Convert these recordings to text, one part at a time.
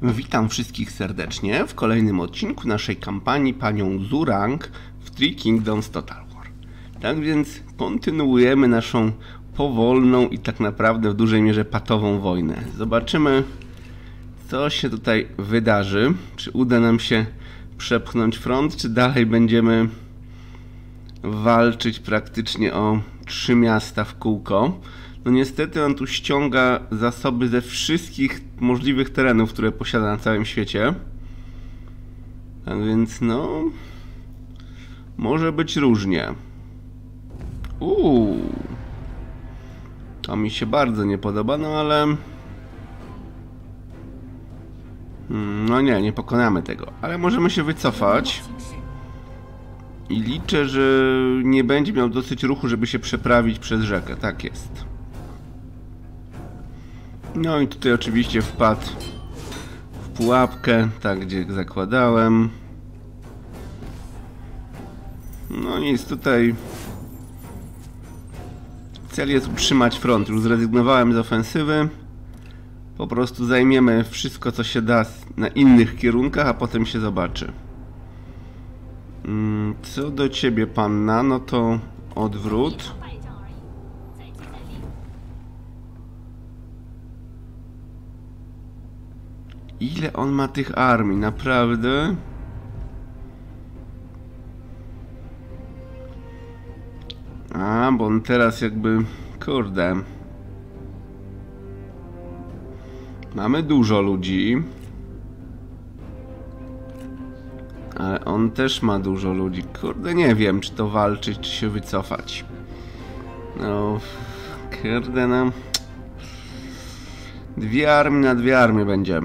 Witam wszystkich serdecznie w kolejnym odcinku naszej kampanii panią Zhurang w Three Kingdoms Total War. Tak więc kontynuujemy naszą powolną i tak naprawdę w dużej mierze patową wojnę. Zobaczymy, co się tutaj wydarzy. Czy uda nam się przepchnąć front, czy dalej będziemy walczyć praktycznie o 3 miasta w kółko. No niestety on tu ściąga zasoby ze wszystkich możliwych terenów, które posiada na całym świecie. Tak więc no... może być różnie. To mi się bardzo nie podoba, no ale... no nie pokonamy tego. Ale możemy się wycofać. I liczę, że nie będzie miał dosyć ruchu, żeby się przeprawić przez rzekę. Tak jest. No i tutaj oczywiście wpadł w pułapkę, tak gdzie zakładałem. No i jest tutaj... cel jest utrzymać front. Już zrezygnowałem z ofensywy. Po prostu zajmiemy wszystko, co się da na innych kierunkach, a potem się zobaczy. Co do ciebie, panna, no to odwrót. Ile on ma tych armii, naprawdę? A, bo on teraz jakby... kurde. Mamy dużo ludzi. Ale on też ma dużo ludzi. Kurde, nie wiem, czy to walczyć, czy się wycofać. No... kurde, no... 2 armie na 2 armie będzie.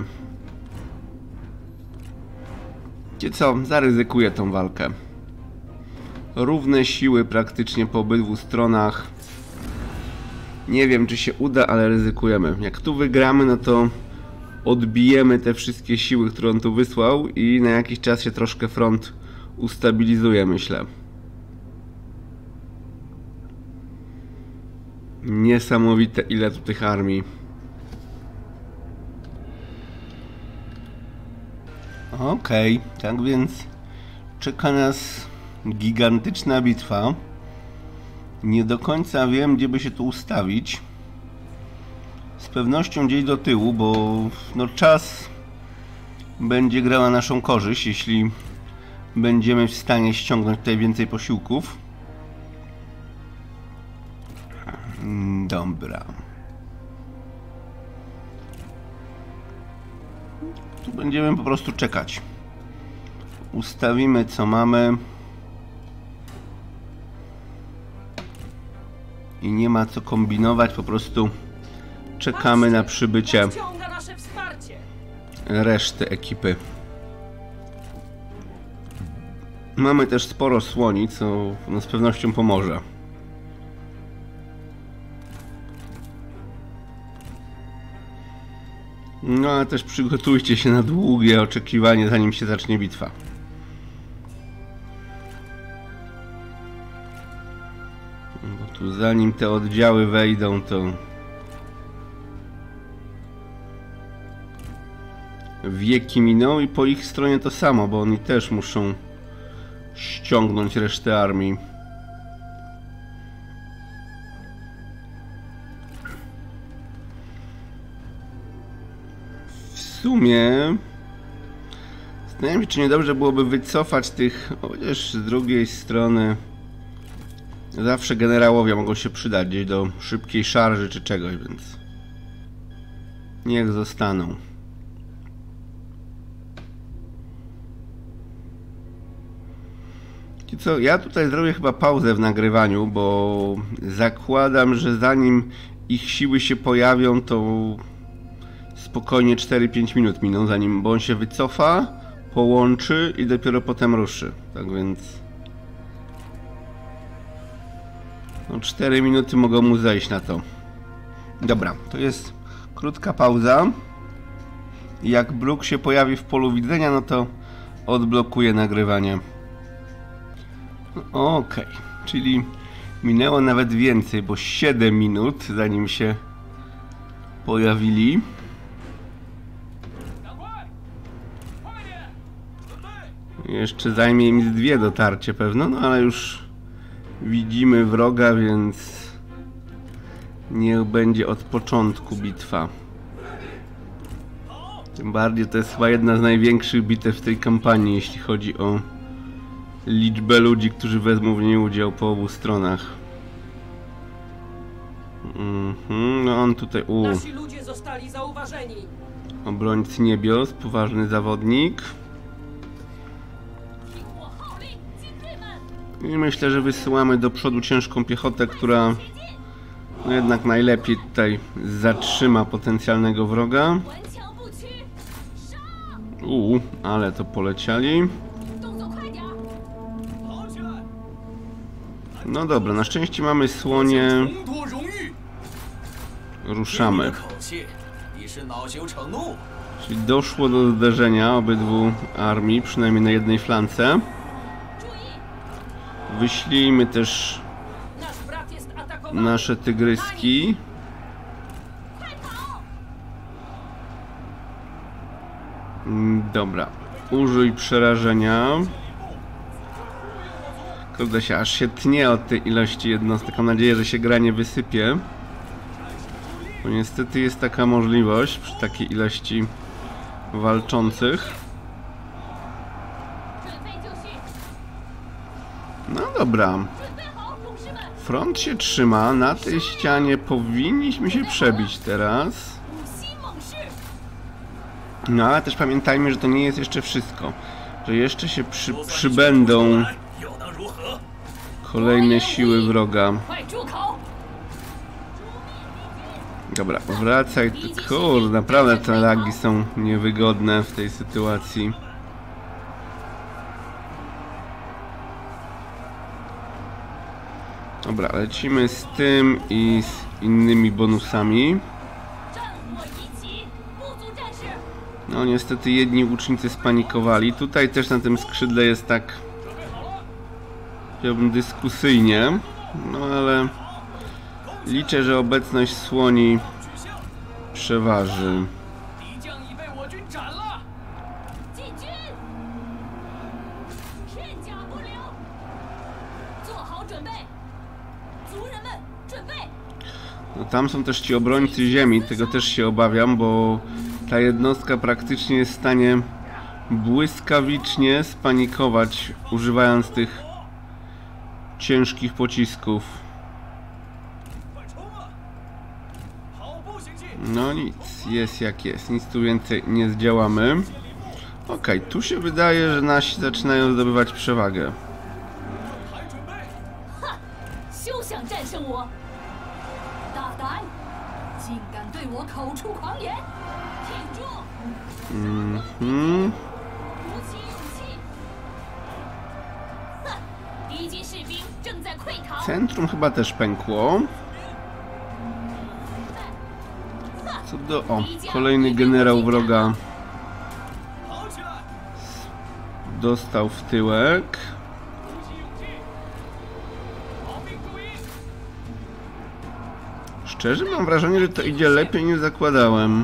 Wiecie co? Zaryzykuję tą walkę. Równe siły praktycznie po obydwu stronach. Nie wiem, czy się uda, ale ryzykujemy. Jak tu wygramy, no to odbijemy te wszystkie siły, które on tu wysłał i na jakiś czas się troszkę front ustabilizuje, myślę. Niesamowite, ile tu tych armii. Okej, tak więc czeka nas gigantyczna bitwa. Nie do końca wiem, gdzie by się tu ustawić. Z pewnością gdzieś do tyłu, bo no czas będzie grał na naszą korzyść, jeśli będziemy w stanie ściągnąć tutaj więcej posiłków. Dobra. Tu będziemy po prostu czekać. Ustawimy, co mamy. I nie ma co kombinować, po prostu czekamy na przybycie reszty ekipy. Mamy też sporo słoni, co no z pewnością pomoże. No ale też przygotujcie się na długie oczekiwanie, zanim się zacznie bitwa. Bo tu zanim te oddziały wejdą, to wieki miną i po ich stronie to samo, bo oni też muszą ściągnąć resztę armii. W sumie zastanawiam się, czy niedobrze byłoby wycofać tych, chociaż z drugiej strony zawsze generałowie mogą się przydać gdzieś do szybkiej szarży czy czegoś, więc niech zostaną. I co, ja tutaj zrobię chyba pauzę w nagrywaniu, bo zakładam, że zanim ich siły się pojawią, to spokojnie 4-5 minut miną, zanim, bo on się wycofa, połączy i dopiero potem ruszy. Tak więc... no 4 minuty mogą mu zejść na to. Dobra, to jest krótka pauza. Jak Brooke się pojawi w polu widzenia, no to odblokuję nagrywanie. Okej, czyli minęło nawet więcej, bo 7 minut zanim się pojawili. Jeszcze zajmie mi 2 dotarcie pewno, no ale już widzimy wroga, więc niech będzie od początku bitwa. Tym bardziej to jest chyba jedna z największych bitew w tej kampanii, jeśli chodzi o liczbę ludzi, którzy wezmą w niej udział po obu stronach. No on tutaj... Nasi ludzie zostali zauważeni. Obrońcy niebios, poważny zawodnik. I myślę, że wysyłamy do przodu ciężką piechotę, która no jednak najlepiej tutaj zatrzyma potencjalnego wroga. Ale to polecieli. No dobra, na szczęście mamy słonie. Ruszamy. Czyli doszło do zderzenia obydwu armii, przynajmniej na jednej flance. Wyślijmy też nasze tygryski. Dobra, użyj przerażenia. Kurde się, aż się tnie od tej ilości jednostek. Mam nadzieję, że się gra nie wysypie. Bo niestety jest taka możliwość przy takiej ilości walczących. No dobra. Front się trzyma. Na tej ścianie powinniśmy się przebić teraz. No ale też pamiętajmy, że to nie jest jeszcze wszystko. Że jeszcze się przybędą kolejne siły wroga. Dobra, wracaj. Kurde, naprawdę te lagi są niewygodne w tej sytuacji. Dobra, lecimy z tym i z innymi bonusami. No niestety jedni łucznicy spanikowali. Tutaj też na tym skrzydle jest tak, powiedziałbym, dyskusyjnie. No ale liczę, że obecność słoni przeważy. No tam są też ci obrońcy ziemi, tego też się obawiam, bo ta jednostka praktycznie jest w stanie błyskawicznie spanikować, używając tych ciężkich pocisków. No nic, jest jak jest, nic tu więcej nie zdziałamy. Okej, tu się wydaje, że nasi zaczynają zdobywać przewagę. Centrum chyba też pękło. Co do... O, kolejny generał wroga dostał w tyłek. Szczerze mam wrażenie, że to idzie lepiej niż zakładałem.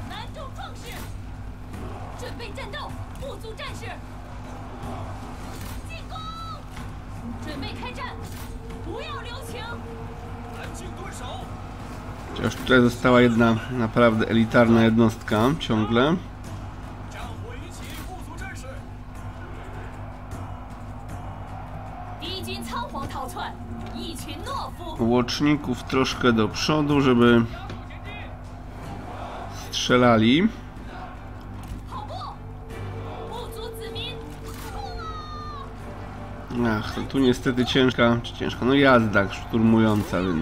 Chociaż tutaj została jedna naprawdę elitarna jednostka ciągle. Łoczników troszkę do przodu, żeby strzelali. Ach, to tu niestety ciężka, no jazda szturmująca, więc...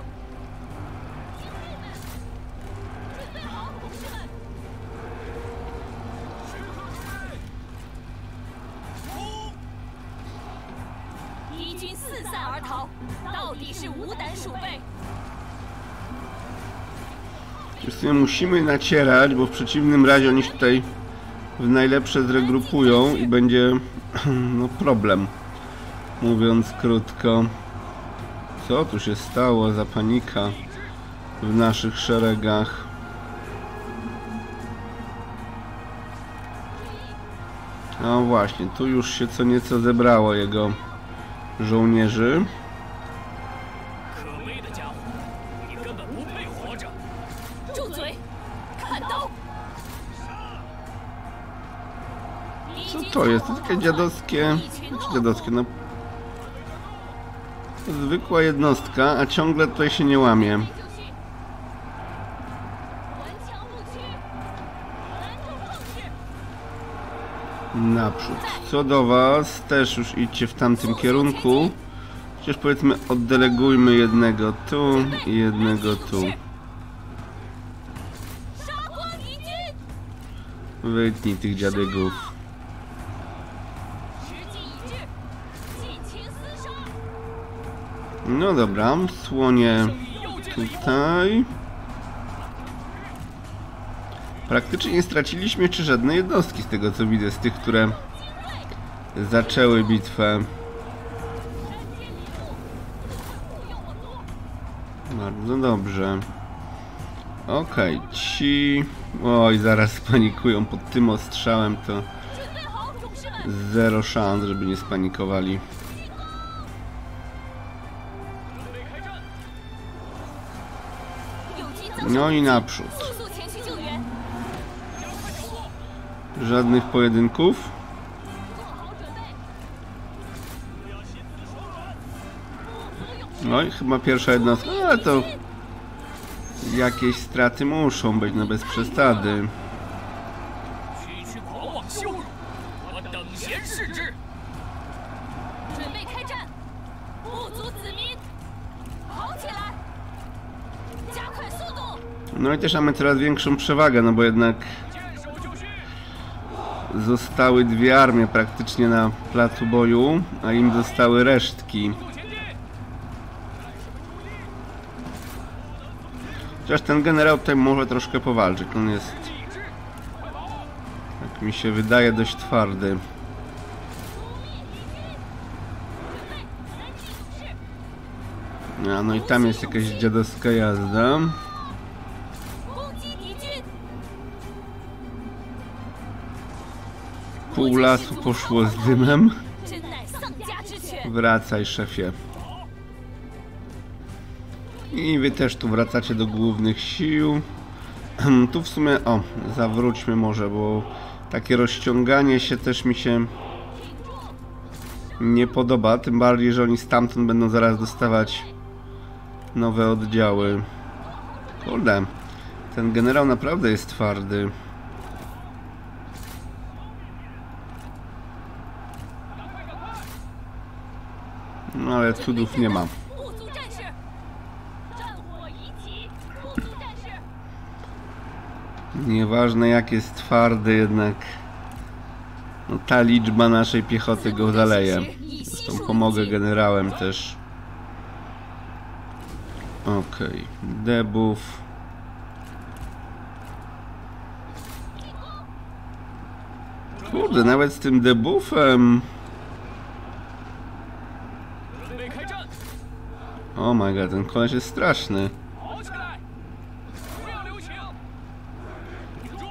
Musimy nacierać, bo w przeciwnym razie oni się tutaj w najlepsze zregrupują i będzie no problem, mówiąc krótko. Co tu się stało za panika w naszych szeregach? No właśnie, tu już się co nieco zebrało jego żołnierzy. 可悲的家伙，你根本不配活着！ 住嘴！砍刀！ Co to jest? To takie dziadowskie... Czy dziadowskie? No... Zwykła jednostka, a ciągle tutaj się nie łamie. 文强不屈，拦住奉献。 Naprzód. Co do was, też już idźcie w tamtym kierunku. Chociaż powiedzmy oddelegujmy jednego tu i jednego tu. 杀光敌军！ Wytnij tych dziadygów. 时机已至，尽情厮杀！ No dobra, słonie tutaj. Praktycznie nie straciliśmy jeszcze żadnej jednostki z tego co widzę, z tych, które zaczęły bitwę. Bardzo dobrze. Okej, ci... Oj, zaraz spanikują pod tym ostrzałem, to 准备好，勇士们！ zero szans, żeby nie spanikowali. 友军遭受 No i naprzód. 速速前去救援！ Żadnych pojedynków. 做好准备！ Oj, chyba pierwsza jednostka, no ale to jakieś straty muszą być, no bez przesady. 区区狂妄羞辱，我等闲视之！ 准备开战！部族子民，跑起来！加快速度！ No i też mamy coraz większą przewagę, no bo jednak 见手就绪！ zostały dwie armie praktycznie na placu boju, a im zostały resztki. 速前进！ Chociaż ten generał tutaj może troszkę powalczyć, on jest, 机已至，快跑！ jak mi się wydaje, dość twardy. 准备，南进勇士！ A no i tam jest jakaś dziadowska jazda. 攻击敌军！ Pół lasu poszło z dymem. 真乃丧家之犬！ Wracaj, szefie. I wy też tu wracacie do głównych sił. Tu w sumie, o, zawróćmy może, bo takie rozciąganie się też mi się nie podoba. Tym bardziej, że oni stamtąd będą zaraz dostawać nowe oddziały. Kurde, ten generał naprawdę jest twardy. No ale cudów nie ma. 部族战士，战火已起！部族战士， Nieważne jak jest twardy, jednak no, ta liczba naszej piechoty go zaleje. Zresztą pomogę generałem też. Okej, debuff. Kurde, nawet z tym debuffem. 准备开战！ Oh my god, ten koleś jest straszny. 跑起来！不要留情！顶住！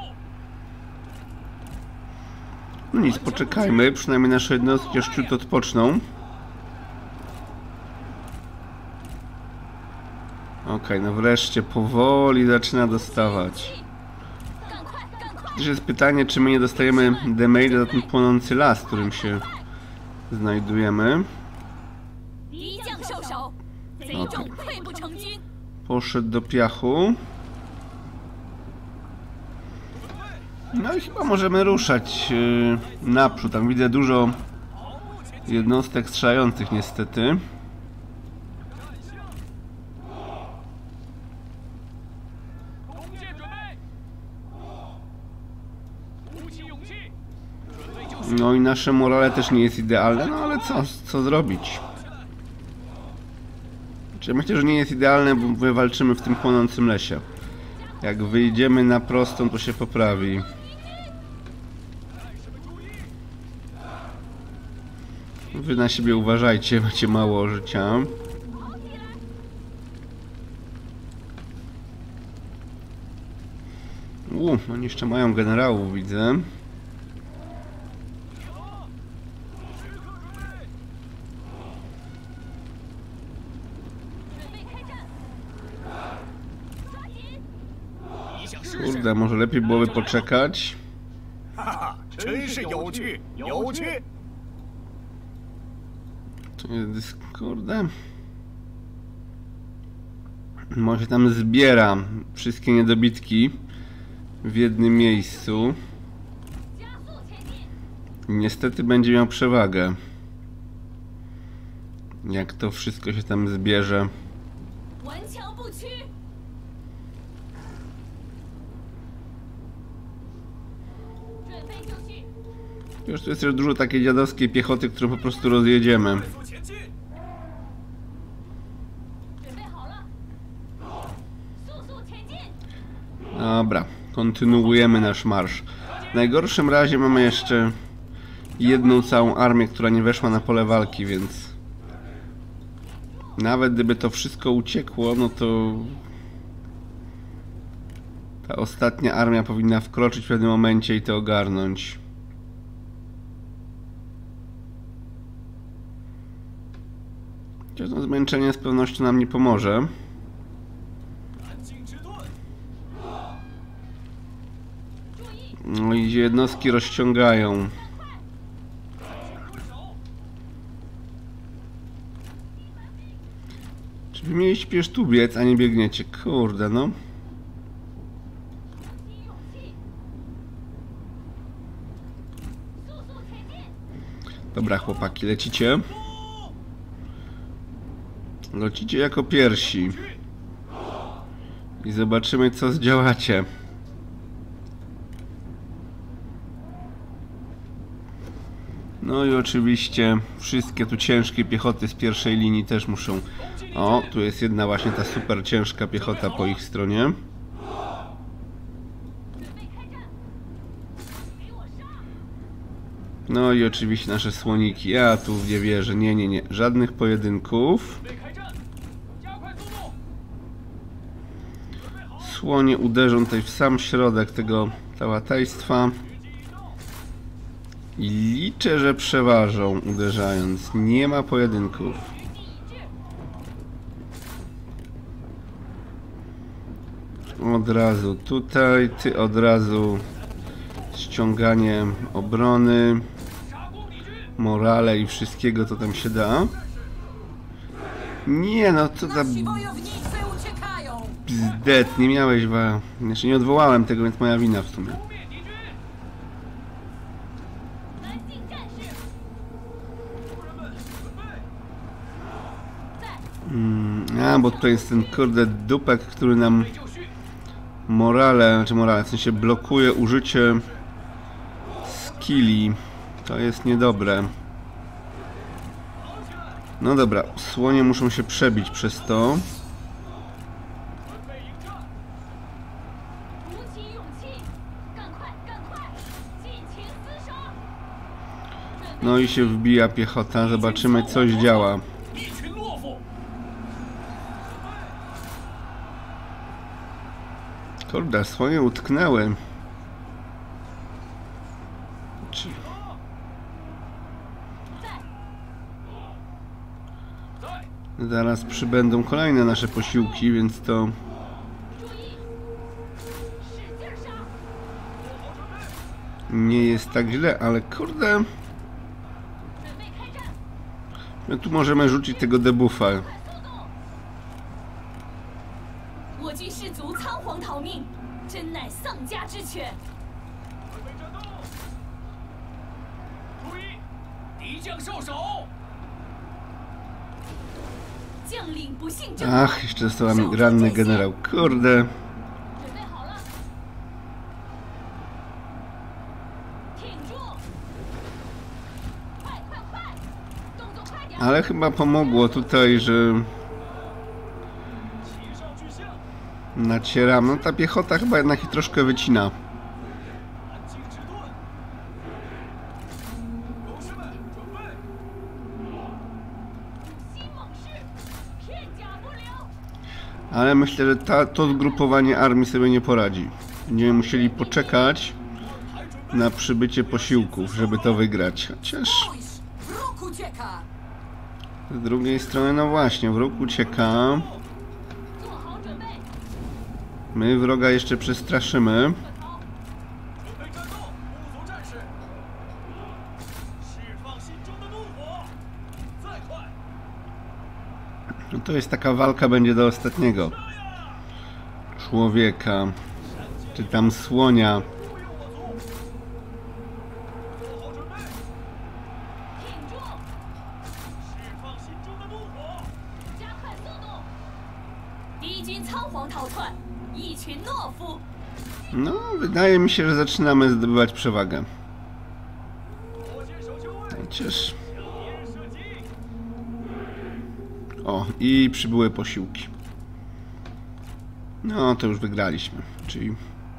No nic, poczekajmy, przynajmniej nasze jednostki aż ciut odpoczną. Okej, no wreszcie powoli zaczyna dostawać. 赶快，赶快！ Też jest pytanie, czy my nie dostajemy damage za ten płonący las, w którym się znajdujemy. 敌将受首，贼众溃不成军。 Poszedł do piachu. No i chyba możemy ruszać naprzód. Tam widzę dużo jednostek strzelających niestety. 弓箭准备！鼓起勇气！准备就绪！ No i nasze morale też nie jest idealne, no ale co zrobić? Znaczy, myślę, że nie jest idealne, bo my walczymy w tym płonącym lesie. Jak wyjdziemy na prostą, to się poprawi. Wy na siebie uważajcie, macie mało życia. Oni jeszcze mają generałów, widzę. Kurde, może lepiej byłoby poczekać. 哈哈，真是有趣，有趣。 To jest, kurde. Może się tam zbiera wszystkie niedobitki w jednym miejscu. 加速前进， Niestety będzie miał przewagę. Jak to wszystko się tam zbierze. 顽强不屈。准备就绪， Już tu jest też dużo takiej dziadowskiej piechoty, którą po prostu rozjedziemy. 快速前进！ 准备好了，速速前进。 Dobra, kontynuujemy nasz marsz. W najgorszym razie mamy jeszcze jedną całą armię, która nie weszła na pole walki, więc nawet gdyby to wszystko uciekło, no to ta ostatnia armia powinna wkroczyć w pewnym momencie i to ogarnąć. Chociaż to zmęczenie z pewnością nam nie pomoże. 南京之盾， No i jednostki rozciągają. 对手， Czy wy mieliście przecież tu biec, a nie biegniecie? Kurde, no. 积勇气，速速前进。 Dobra, chłopaki, lecicie. Lecicie jako pierwsi. I zobaczymy, co zdziałacie. No i oczywiście wszystkie tu ciężkie piechoty z pierwszej linii też muszą... O, tu jest jedna właśnie ta super ciężka piechota po ich stronie. 准备开战，给我上！ No i oczywiście nasze słoniki. Ja tu nie wierzę. Nie, nie, nie. Żadnych pojedynków. 准备开战，加快速度！ Słonie uderzą tutaj w sam środek tego tałatejstwa. I liczę, że przeważą uderzając. Nie ma pojedynków. 军地一致， Od razu tutaj, ty od razu ściąganie obrony, 杀光敌军！ morale i wszystkiego, co tam się da. Nie no, co za Nasi wojownicy uciekają! bzdet, nie miałeś Znaczy nie odwołałem tego, więc moja wina w sumie. 扑灭敌军！ 南进战士，在， A, bo tutaj jest ten kurde dupek, który nam 就绪！ morale, w sensie blokuje użycie skilli. To jest niedobre. No dobra, słonie muszą się przebić przez to. 准备迎战！ 鼓起勇气，赶快，赶快，尽情厮杀！准备 No i się wbija piechota, zobaczymy, coś działa. 一群懦夫！ Kurde, słonie utknęły. Czy- 在， Zaraz przybędą kolejne nasze posiłki, więc to 注意，使劲杀！ nie jest tak źle, ale kurde, 准备开战， my tu możemy rzucić tego debuffa. 快速度！我军士卒仓皇逃命，真乃丧家之犬。 准备战斗！注意，敌将受手！ 将领不幸阵亡， Ach, jeszcze został mi ranny generał. Kurde. 准备好了，挺住！快快快，动作快点！ Ale chyba pomogło tutaj, że 骑上去下！ nacieram. No ta piechota chyba jednak ich troszkę wycina. 南京之盾！勇士们，准备！ 新猛士，片甲不留！ Ale myślę, że to zgrupowanie armii sobie nie poradzi. Będziemy musieli poczekać na przybycie posiłków, żeby to wygrać. Chociaż Spójrz! Wróg ucieka! z drugiej strony, no właśnie, wróg ucieka. 做好准备， My wroga jeszcze przestraszymy. 准备战斗，部族战士，释放心中的怒火，再快！ No to jest taka walka, będzie do ostatniego człowieka, czy tam słonia. 做好准备， 挺住， 释放心中的怒火。 加快速度！敌军仓皇逃窜，一群懦夫。 No, wydaje mi się, że zaczynamy zdobywać przewagę. 火箭手球位， Chociaż... 向野射击。 O, i przybyły posiłki. No, to już wygraliśmy, czyli...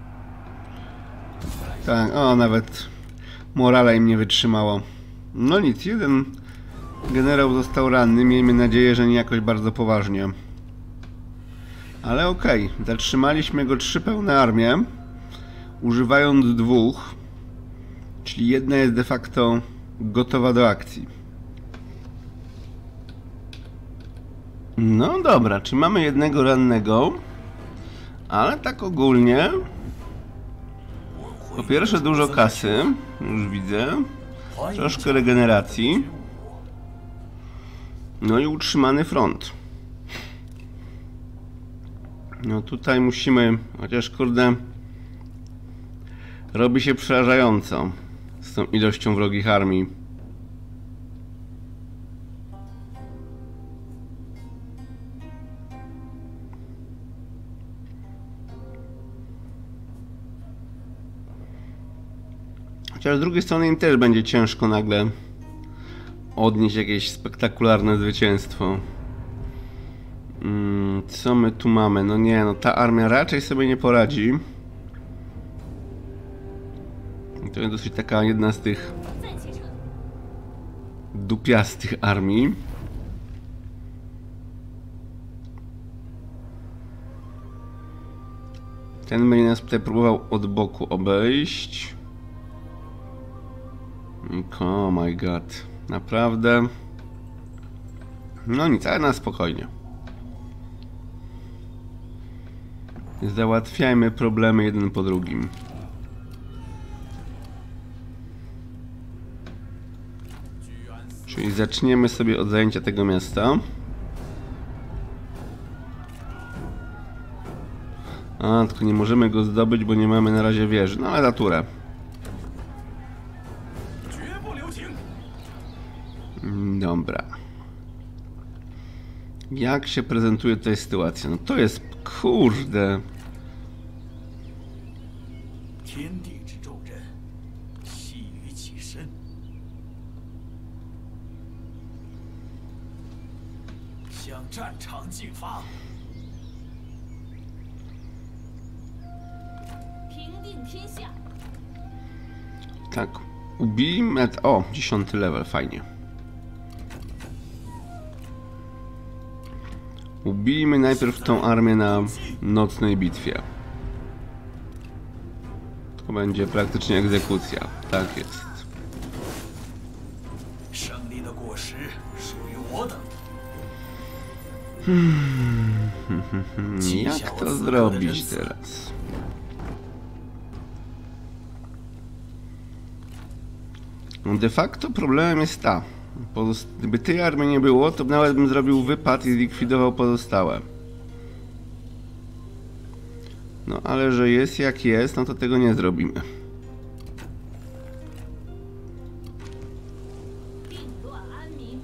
Tak, o, nawet morale im nie wytrzymało. No nic, jeden generał został ranny, miejmy nadzieję, że nie jakoś bardzo poważnie. Ale okej, zatrzymaliśmy go 3 pełne armie, używając 2, czyli jedna jest de facto gotowa do akcji. No dobra, czy mamy jednego rannego? Ale tak ogólnie... Po pierwsze dużo kasy, już widzę. Troszkę regeneracji. No i utrzymany front. No tutaj musimy... Chociaż kurde... Robi się przerażająco z tą ilością wrogich armii. Chociaż z drugiej strony im też będzie ciężko nagle odnieść jakieś spektakularne zwycięstwo. Co my tu mamy? No nie, no ta armia raczej sobie nie poradzi. To jest dosyć taka jedna z tych 暂且撤。 dupiastych armii. Ten będzie nas tutaj próbował od boku obejść. Oh my god. Naprawdę. No nic, ale na spokojnie. Załatwiajmy problemy jeden po drugim. Czyli zaczniemy sobie od zajęcia tego miasta. A, tylko nie możemy go zdobyć, bo nie mamy na razie wieży. No ale naturę. 绝不留情。 Dobra. Jak się prezentuje tutaj sytuacja? No to jest, kurde... 天地之重任，系于己身。向战场进发。 平定天下。 Tak. Ubijmy... O, 10 level, fajnie. Ubijmy najpierw tą armię na nocnej bitwie. To będzie praktycznie egzekucja. Tak jest. 胜利的果实属于我等。 Jak to zrobić teraz? No de facto problemem jest ta. Gdyby tej armii nie było, to nawet bym zrobił wypad i zlikwidował pozostałe. No ale że jest jak jest, no to tego nie zrobimy. 定乱安民。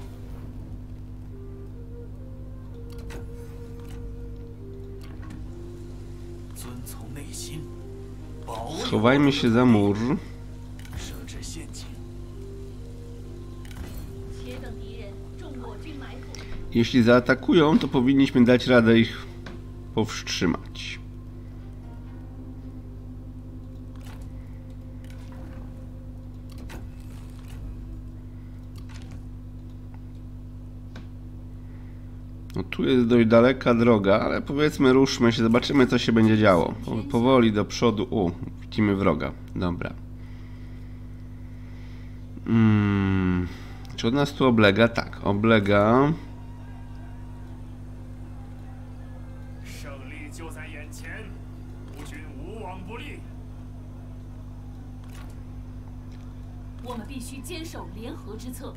遵从内心，保卫 Schowajmy się za mur. 设置陷阱。 且等敌人中我军埋伏。 Jeśli zaatakują, to powinniśmy dać radę ich powstrzymać. No tu jest dość daleka droga, ale powiedzmy ruszmy się, zobaczymy co się będzie działo. Powoli do przodu. Widzimy wroga. Dobra. Czy od nas tu oblega? Tak, oblega. 胜利就在眼前。 不利。 我们必须坚守联合之策，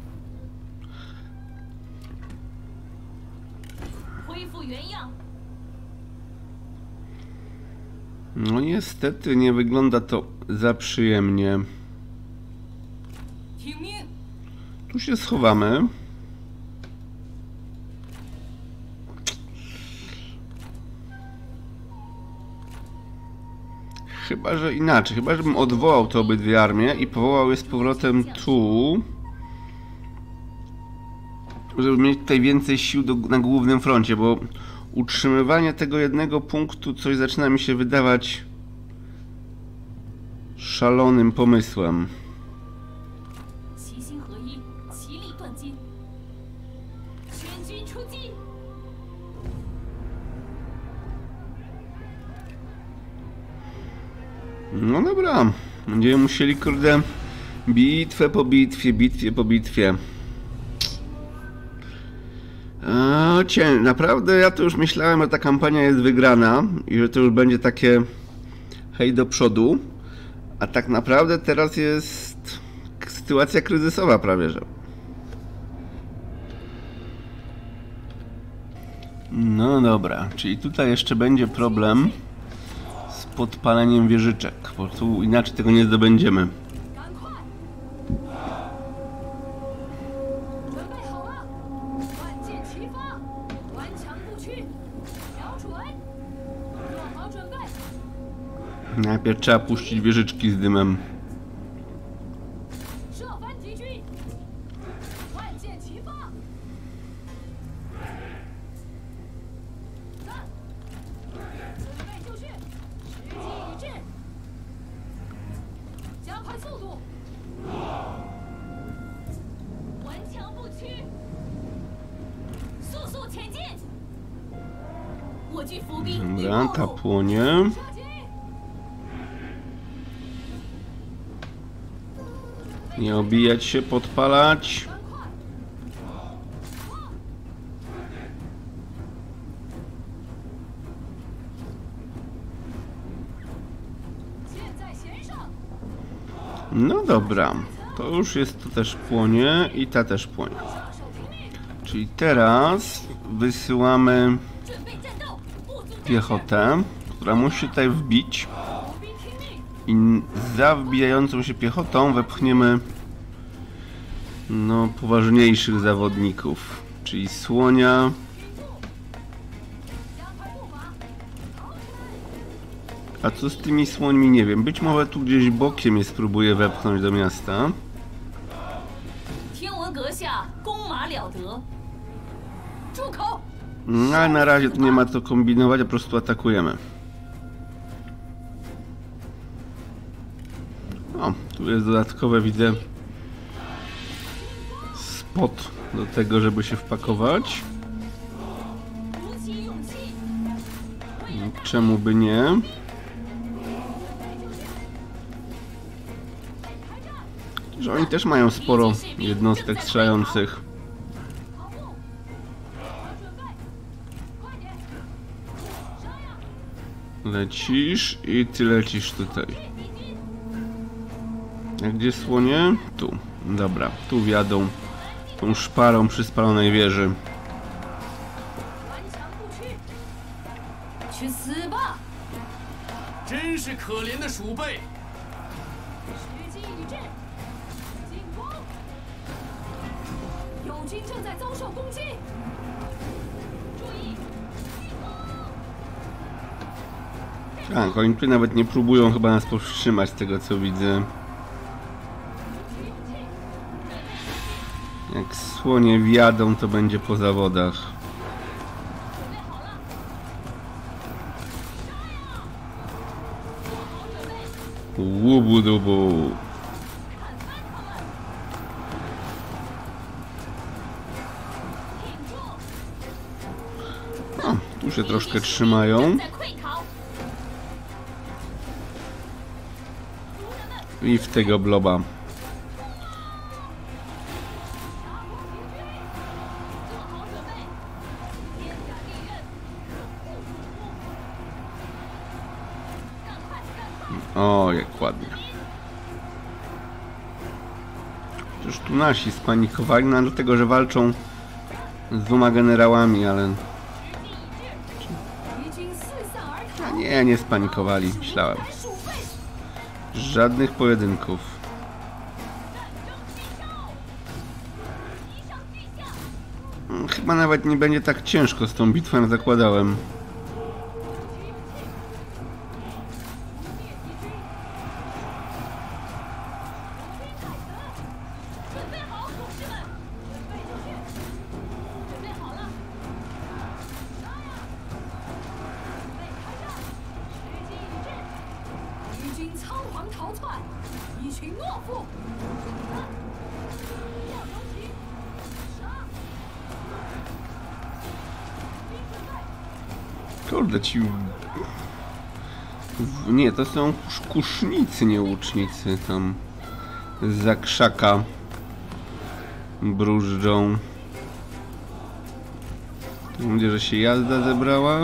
恢复原样。 No niestety nie wygląda to za przyjemnie. 听命！ Tu się schowamy. Chyba, że inaczej. Chyba, żebym odwołał te obydwie armie i powołał je z powrotem tu. Żeby mieć tutaj więcej sił na głównym froncie, bo utrzymywanie tego jednego punktu coś zaczyna mi się wydawać szalonym pomysłem. 齐心合一，齐力断金。全军出击！ No dobra, będziemy musieli, kurde, bitwę po bitwie, bitwie po bitwie. Naprawdę ja to już myślałem, że ta kampania jest wygrana i że to już będzie takie hej do przodu, a tak naprawdę teraz jest sytuacja kryzysowa prawie, że. No dobra, czyli tutaj jeszcze będzie problem z podpaleniem wieżyczek, bo tu inaczej tego nie zdobędziemy. 赶快！准备好了，万箭齐发，顽强不屈，瞄准，做好准备。 Najpierw trzeba puścić wieżyczki z dymem. 射翻敌军，万箭齐发。三，准备就绪，时机已至，加快速度。 顽强不屈，速速前进！我军伏兵已 Dobra, 暴 ta 露， płonie. 射击！ Nie obijać się, podpalać. 赶快！ 箭在弦上， No dobra, to już jest, to też płonie i ta też płonie. 下手听命， Czyli teraz wysyłamy 准备战斗，不足战事。 piechotę, która musi się tutaj wbić 步兵听命， i za wbijającą się piechotą wepchniemy no poważniejszych zawodników, czyli słonia. 加快步伐，逃起来！ A co z tymi słońmi nie wiem, być może tu gdzieś bokiem je spróbuję wepchnąć do miasta. 听闻阁下弓马了得，住口！ No, ale na razie tu nie ma co kombinować, a po prostu atakujemy. O, tu jest dodatkowe, widzę, spot do tego, żeby się wpakować. 鼓起勇气， Czemu by nie? Że oni też mają sporo jednostek strzelających. 跑步，准备，快点！杀呀！ Lecisz i ty lecisz tutaj. 敌军， A gdzie słonie? Tu. Dobra, tu wjadą tą szparą przy spalonej wieży. 顽强不屈， 去死吧！ 真是可怜的鼠辈！ 时机已至，进攻！友军正在遭受攻击，注意！ Tak, oni tutaj nawet nie próbują chyba nas powstrzymać z tego co widzę. 鼓起勇气， Jak słonie wjadą, to będzie po zawodach. 准备好了， Łubu-dubu. 挺住！ O, tu się troszkę trzymają. 正在溃逃，族人们 I w tego bloba. 做好准备，天下地刃，赶快！ O, jak ładnie. Już tu nasi spanikowali, no dlatego, że walczą z 2 generałami, ale... 敌军四散而 A 逃， nie, nie spanikowali, myślałem. 来鼠辈。 Żadnych pojedynków. Chyba nawet nie będzie tak ciężko z tą bitwą, jak zakładałem. 准备好，勇士们！准备好了！ 敌军仓皇逃窜，一群懦夫！ Kurde, ci... Nie, to są kusznicy, nie łucznicy. Tam zza krzaka brużdżą. Mam nadzieję, że się jazda zebrała.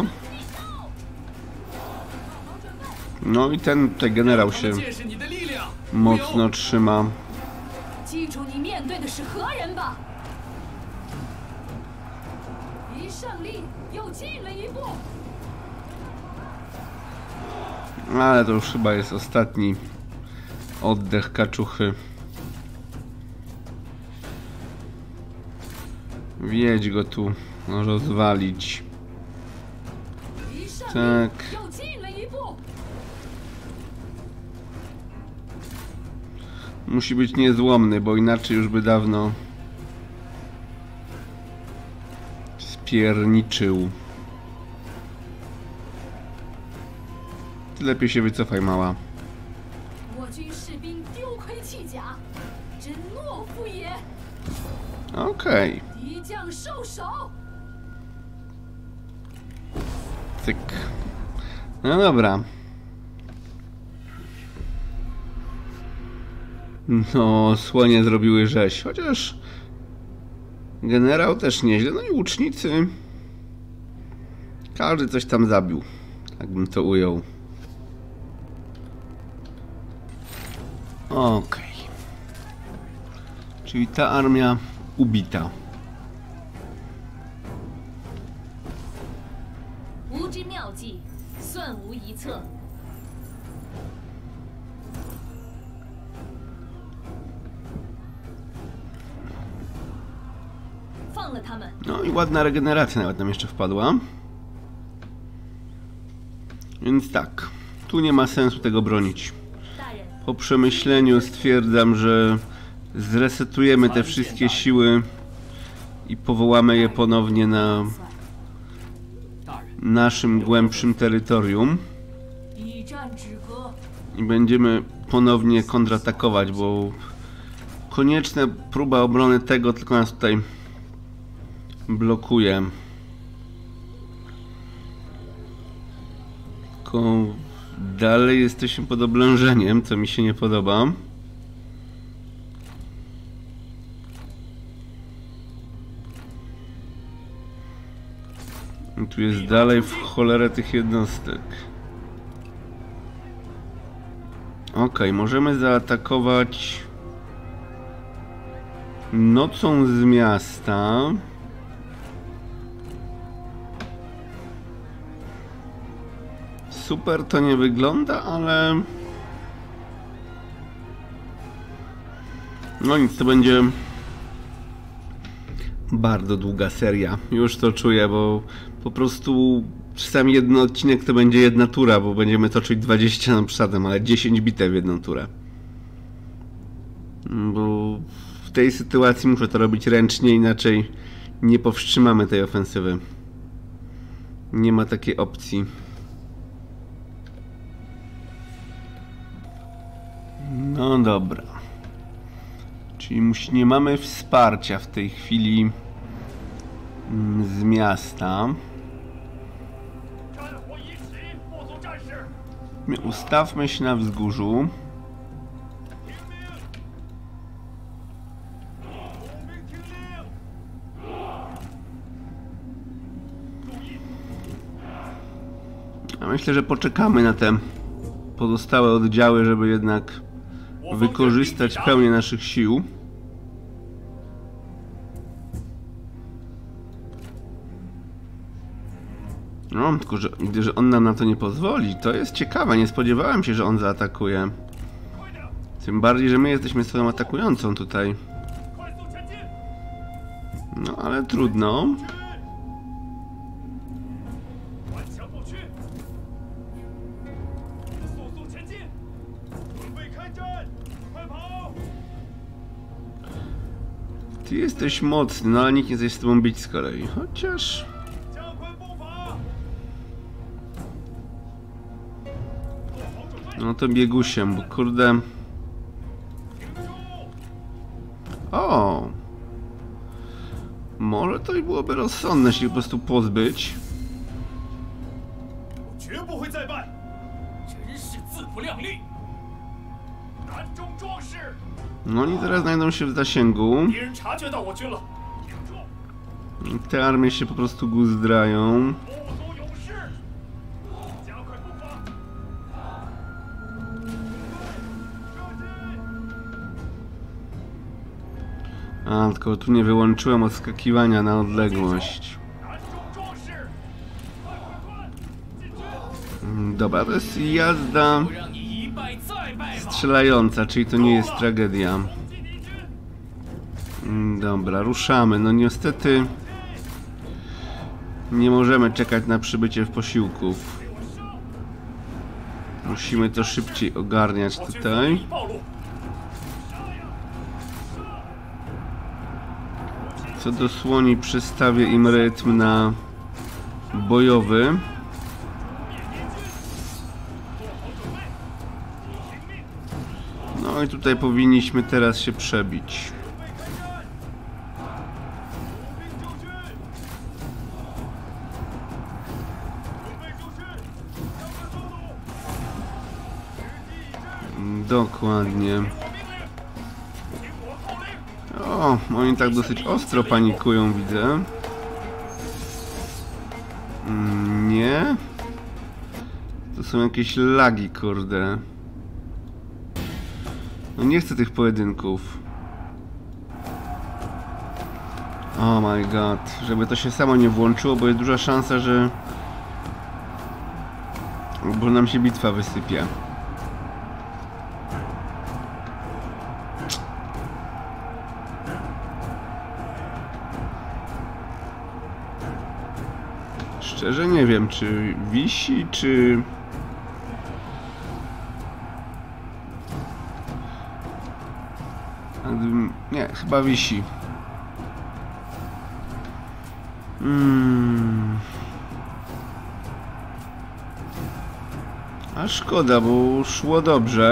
No i ten generał się 见识你的力量。 mocno trzyma. 记住你面对的是何人吧！离胜利又近了一步。 Ale to już chyba jest ostatni oddech kaczuchy. Wiedź go tu rozwalić. 离胜利 Tak. 又近了一步。 Musi być niezłomny, bo inaczej już by dawno spierniczył. Ty lepiej się wycofaj, mała. 我军士兵丢盔弃甲，真懦夫也！ Okej. 敌将受首。 Cyk. No dobra. No, słonie zrobiły rzeź, chociaż generał też nieźle, no i łucznicy. Każdy coś tam zabił, tak bym to ujął. Okej. Czyli ta armia ubita. 无之妙计，算无一策。 放了他们。 No i ładna regeneracja nawet nam jeszcze wpadła. Więc tak, tu nie ma sensu tego bronić. 大人， Po przemyśleniu stwierdzam, że zresetujemy te wszystkie siły i powołamy je ponownie na 大人， naszym głębszym terytorium 一战止戈， i będziemy ponownie kontratakować, bo konieczna próba obrony tego tylko nas tutaj blokuje. Tylko dalej jesteśmy pod oblężeniem, co mi się nie podoba. I tu jest dalej w cholerę tych jednostek. Okej, możemy zaatakować nocą z miasta. Super to nie wygląda, ale... No nic, to będzie bardzo długa seria. Już to czuję, bo po prostu czasami jeden odcinek to będzie jedna tura, bo będziemy toczyć 20 na przodem, ale 10 bitew w jedną turę. Bo w tej sytuacji muszę to robić ręcznie, inaczej nie powstrzymamy tej ofensywy. Nie ma takiej opcji. No dobra. Czyli nie mamy wsparcia w tej chwili z miasta. 战火已起，不足战士， Ustawmy się na wzgórzu. 听命！步兵听令！注意， A myślę, że poczekamy na te pozostałe oddziały, żeby jednak wykorzystać pełnię naszych sił. No, tylko że on nam na to nie pozwoli. To jest ciekawe, nie spodziewałem się, że on zaatakuje. Tym bardziej, że my jesteśmy stroną atakującą tutaj. No, ale trudno. Ty jesteś mocny, no ale nikt nie chce z tobą bić z kolei. Chociaż... No to biegusiem, bo kurde... O! Może to i byłoby rozsądne się po prostu pozbyć. No oni teraz znajdą się w zasięgu. Te armie się po prostu guzdrają. A, tylko tu nie wyłączyłem odskakiwania na odległość. Dobra, to jest jazda strzelająca, czyli to nie jest tragedia. Dobra, ruszamy. No niestety nie możemy czekać na przybycie posiłków. Musimy to szybciej ogarniać tutaj. Co do słoni, przestawię im rytm na bojowy. No i tutaj powinniśmy teraz się przebić. Dokładnie. O, oni tak dosyć ostro panikują, widzę. Nie. To są jakieś lagi, kurde. No nie chcę tych pojedynków. Oh my god. Żeby to się samo nie włączyło, bo jest duża szansa, że... Bo nam się bitwa wysypie. Szczerze nie wiem, czy wisi, czy... Nie, chyba wisi. A szkoda, bo szło dobrze.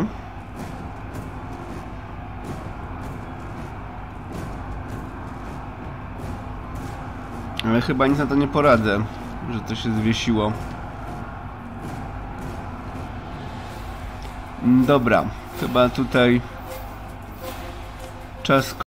Ale chyba nic na to nie poradzę, że to się zwiesiło. Dobra, chyba tutaj czas